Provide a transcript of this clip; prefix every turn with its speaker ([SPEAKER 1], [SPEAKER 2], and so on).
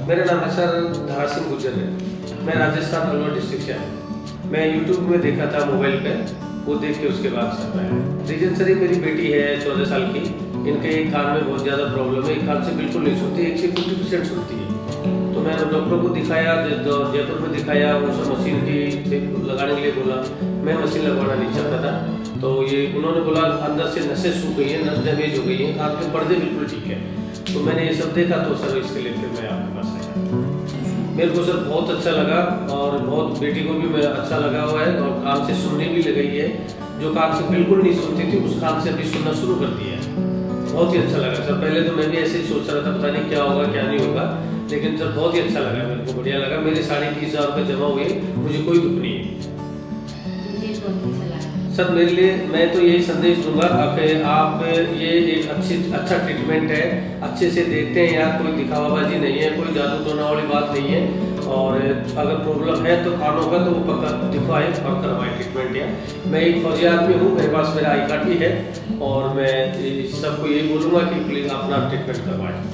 [SPEAKER 1] मेरा नाम है सर धारा सिंह गुर्जर है। मैं राजस्थान अलवर डिस्ट्रिक्ट से आया। मैं यूट्यूब में देखा था मोबाइल पे, वो देख के उसके बाद सर मैं रीजन सर, मेरी बेटी है 14 साल की। इनके एक कान में बहुत ज़्यादा प्रॉब्लम है, एक कान से बिल्कुल नहीं सुनती, 1 से 50% सुनती है। तो मैंने डॉक्टर को दिखाया, जयपुर में दिखाया, वो सब मशीन की लगाने के लिए बोला। मैं मशीन लगवाना नहीं चाहता था, तो ये उन्होंने बोला अंदर से नसें सूख गई हैं, नस डैमेज हो गई हैं, कान के पर्दे बिल्कुल ठीक है। तो मैंने ये सब देखा, तो सर इसके लिए फिर मैं आपके पास आया। मेरे को सर बहुत अच्छा लगा, और बहुत बेटी को भी मैं अच्छा लगा हुआ है, और कान से सुनने भी लग गई है। जो कान से बिल्कुल नहीं सुनती थी, उस कान से अभी सुनना शुरू कर दिया है। बहुत ही अच्छा लगा सर। पहले तो मैं भी ऐसे ही सोच रहा था, पता नहीं क्या होगा क्या नहीं होगा, लेकिन सर बहुत ही अच्छा लगा, मेरे को बढ़िया लगा। मेरे 30,500 रुपये जमा हुए, मुझे कोई दुख नहीं है सर। मेरे लिए मैं तो यही संदेश दूंगा कि आप ये एक अच्छा ट्रीटमेंट है, अच्छे से देखते हैं यार, कोई दिखावाबाजी नहीं है, कोई जादू टोना वाली बात नहीं है। और अगर प्रॉब्लम है तो कानों का, तो वो पक्का दिखवाए और करवाए ट्रीटमेंट। या मैं एक फौजी आदमी हूँ, मेरे पास मेरा आई कार्ड भी है, और मैं सबको यही बोलूँगा कि प्लीज़ अपना ट्रीटमेंट करवाएं।